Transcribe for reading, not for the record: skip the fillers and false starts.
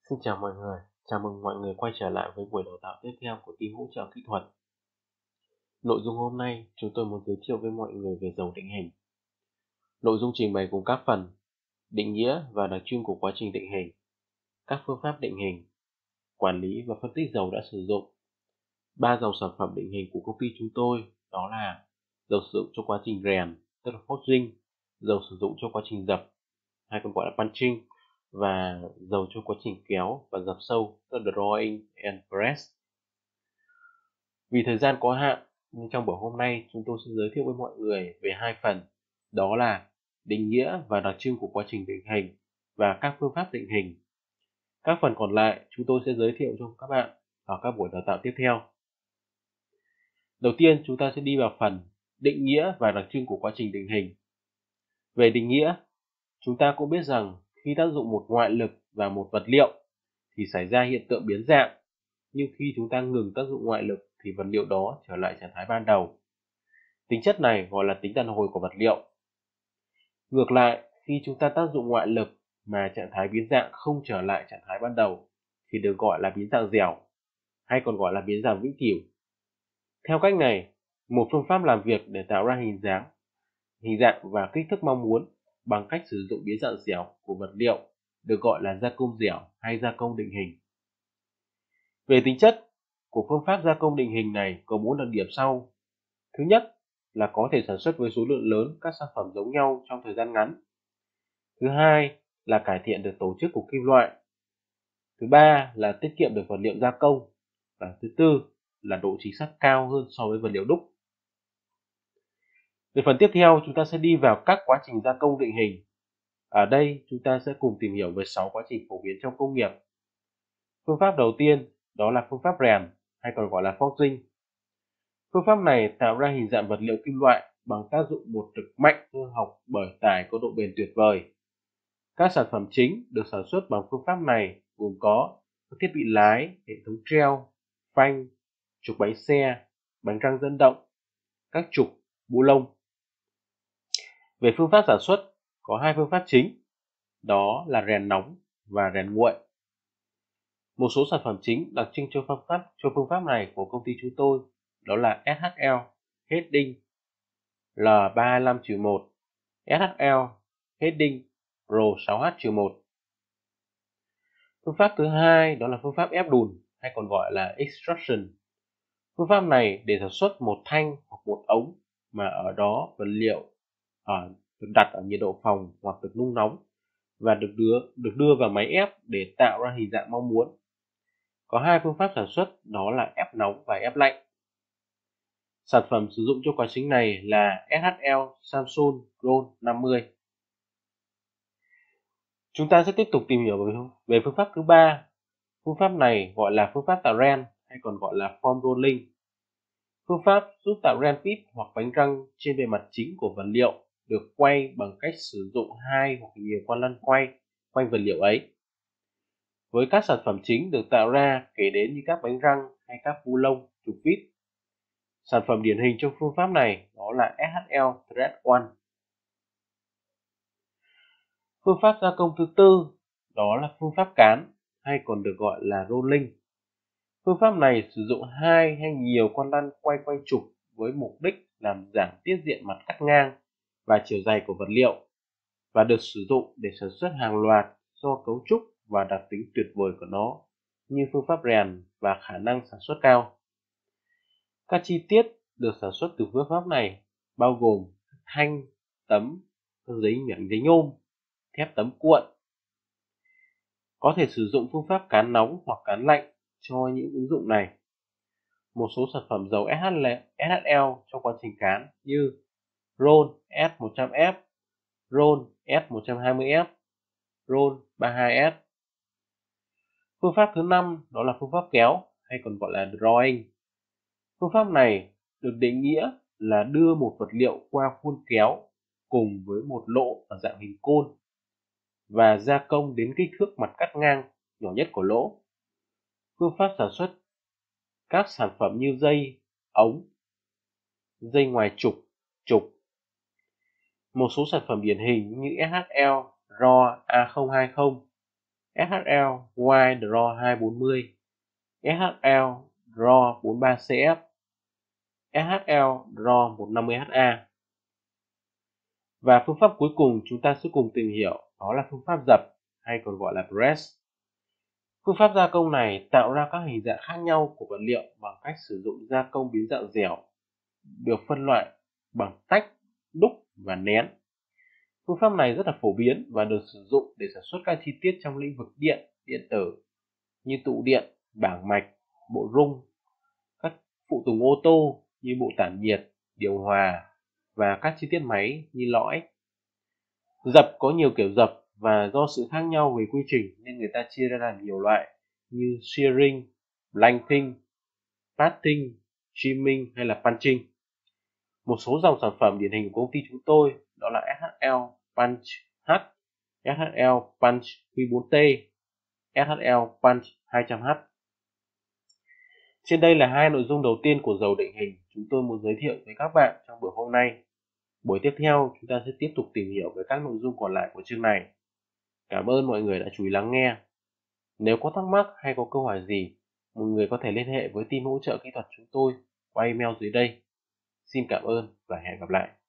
Xin chào mọi người, chào mừng mọi người quay trở lại với buổi đào tạo tiếp theo của team hỗ trợ kỹ thuật. Nội dung hôm nay chúng tôi muốn giới thiệu với mọi người về dầu định hình. Nội dung trình bày gồm các phần định nghĩa và đặc trưng của quá trình định hình, các phương pháp định hình, quản lý và phân tích dầu đã sử dụng. 3 dòng sản phẩm định hình của công ty chúng tôi đó là dầu sử dụng cho quá trình rèn, tức là forging, dầu sử dụng cho quá trình dập, hay còn gọi là punching, và dầu cho quá trình kéo và dập sâu, tức là drawing and press. Vì thời gian có hạn nên trong buổi hôm nay chúng tôi sẽ giới thiệu với mọi người về hai phần, đó là định nghĩa và đặc trưng của quá trình định hình và các phương pháp định hình. Các phần còn lại chúng tôi sẽ giới thiệu cho các bạn ở các buổi đào tạo tiếp theo. Đầu tiên chúng ta sẽ đi vào phần định nghĩa và đặc trưng của quá trình định hình. Về định nghĩa, chúng ta cũng biết rằng khi tác dụng một ngoại lực vào một vật liệu thì xảy ra hiện tượng biến dạng, nhưng khi chúng ta ngừng tác dụng ngoại lực thì vật liệu đó trở lại trạng thái ban đầu. Tính chất này gọi là tính đàn hồi của vật liệu. Ngược lại, khi chúng ta tác dụng ngoại lực mà trạng thái biến dạng không trở lại trạng thái ban đầu thì được gọi là biến dạng dẻo, hay còn gọi là biến dạng vĩnh cửu. Theo cách này, một phương pháp làm việc để tạo ra hình dạng và kích thước mong muốn bằng cách sử dụng biến dạng dẻo của vật liệu được gọi là gia công dẻo hay gia công định hình. Về tính chất của phương pháp gia công định hình này có 4 đặc điểm sau. Thứ nhất là có thể sản xuất với số lượng lớn các sản phẩm giống nhau trong thời gian ngắn. Thứ hai là cải thiện được tổ chức của kim loại. Thứ ba là tiết kiệm được vật liệu gia công. Và thứ tư là độ chính xác cao hơn so với vật liệu đúc. Về phần tiếp theo, chúng ta sẽ đi vào các quá trình gia công định hình. Ở đây chúng ta sẽ cùng tìm hiểu về 6 quá trình phổ biến trong công nghiệp. Phương pháp đầu tiên đó là phương pháp rèn hay còn gọi là forging. Phương pháp này tạo ra hình dạng vật liệu kim loại bằng tác dụng một lực mạnh cơ học bởi tải có độ bền tuyệt vời. Các sản phẩm chính được sản xuất bằng phương pháp này gồm có các thiết bị lái, hệ thống treo, phanh, trục bánh xe, bánh răng dẫn động, các trục, bu lông. Về phương pháp sản xuất, có hai phương pháp chính, đó là rèn nóng và rèn nguội. Một số sản phẩm chính đặc trưng cho phương pháp này của công ty chúng tôi đó là SHL, Heading L325-1, SHL, Heading Pro 6H-1. Phương pháp thứ hai đó là phương pháp ép đùn hay còn gọi là extrusion. Phương pháp này để sản xuất một thanh hoặc một ống mà ở đó vật liệu được đặt ở nhiệt độ phòng hoặc được nung nóng và được đưa vào máy ép để tạo ra hình dạng mong muốn. Có hai phương pháp sản xuất đó là ép nóng và ép lạnh. Sản phẩm sử dụng cho quá trình này là SHL Samsung Roll 50. Chúng ta sẽ tiếp tục tìm hiểu về phương pháp thứ ba. Phương pháp này gọi là phương pháp tạo ren hay còn gọi là form rolling. Phương pháp giúp tạo ren pit hoặc bánh răng trên bề mặt chính của vật liệu được quay bằng cách sử dụng hai hoặc nhiều con lăn quay quanh vật liệu ấy. Với các sản phẩm chính được tạo ra kể đến như các bánh răng hay các bu lông, trục vít. Sản phẩm điển hình trong phương pháp này đó là SHL Thread One. Phương pháp gia công thứ tư đó là phương pháp cán hay còn được gọi là rolling. Phương pháp này sử dụng hai hay nhiều con lăn quay quanh trục với mục đích làm giảm tiết diện mặt cắt ngang và chiều dày của vật liệu và được sử dụng để sản xuất hàng loạt do cấu trúc và đặc tính tuyệt vời của nó như phương pháp rèn và khả năng sản xuất cao. Các chi tiết được sản xuất từ phương pháp này bao gồm thanh, tấm, giấy nhôm, thép tấm cuộn. Có thể sử dụng phương pháp cán nóng hoặc cán lạnh cho những ứng dụng này. Một số sản phẩm dầu SHL trong quá trình cán như Roll S100F, Roll S120F, Roll 32F. Phương pháp thứ 5 đó là phương pháp kéo hay còn gọi là drawing. Phương pháp này được định nghĩa là đưa một vật liệu qua khuôn kéo cùng với một lỗ ở dạng hình côn và gia công đến kích thước mặt cắt ngang nhỏ nhất của lỗ. Phương pháp sản xuất các sản phẩm như dây, ống, dây ngoài trục. Một số sản phẩm điển hình như SHL RAW A020, SHL Y Draw 240, SHL Draw 43CF, SHL Draw 150HA. Và phương pháp cuối cùng chúng ta sẽ cùng tìm hiểu đó là phương pháp dập hay còn gọi là press. Phương pháp gia công này tạo ra các hình dạng khác nhau của vật liệu bằng cách sử dụng gia công biến dạng dẻo, được phân loại bằng tách, đúc và nén. Phương pháp này rất là phổ biến và được sử dụng để sản xuất các chi tiết trong lĩnh vực điện, điện tử như tụ điện, bảng mạch, bộ rung, các phụ tùng ô tô như bộ tản nhiệt, điều hòa và các chi tiết máy như lõi. Dập có nhiều kiểu dập và do sự khác nhau về quy trình nên người ta chia ra làm nhiều loại như shearing, blanking, pasting, trimming hay là punching. Một số dòng sản phẩm điển hình của công ty chúng tôi đó là SHL Punch H, SHL Punch Q4T, SHL Punch 200H. Trên đây là hai nội dung đầu tiên của dầu định hình chúng tôi muốn giới thiệu với các bạn trong buổi hôm nay. Buổi tiếp theo chúng ta sẽ tiếp tục tìm hiểu về các nội dung còn lại của chương này. Cảm ơn mọi người đã chú ý lắng nghe. Nếu có thắc mắc hay có câu hỏi gì, mọi người có thể liên hệ với team hỗ trợ kỹ thuật chúng tôi qua email dưới đây. Xin cảm ơn và hẹn gặp lại.